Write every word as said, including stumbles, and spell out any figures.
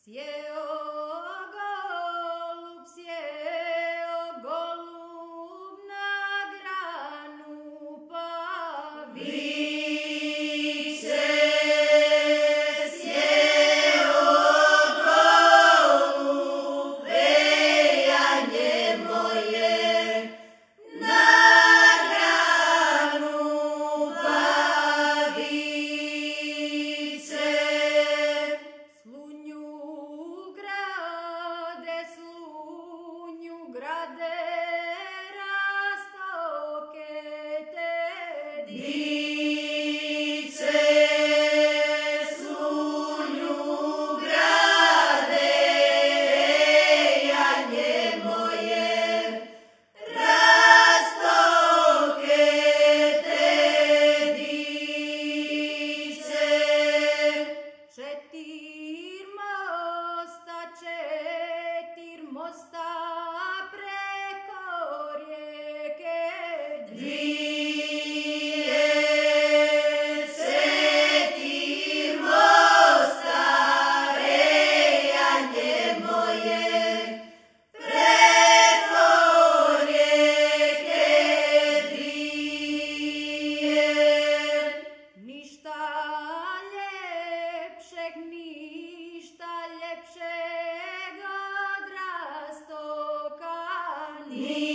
Sjeo golub, sjeo golub na granu, pa viče. Sjeo golub, vejanje moje na granu, pa viče. Slunju grade, slunju grade, rastoke te dice. Slunju grade, vejanje moje, rastoke te dice. Četir mosta, četir mosta preko rijeke dvije. Četir mosta, vejanje moje, preko rijeke dvije. Ništa ljepšeg, ništa ljepšeg od rastoka nije.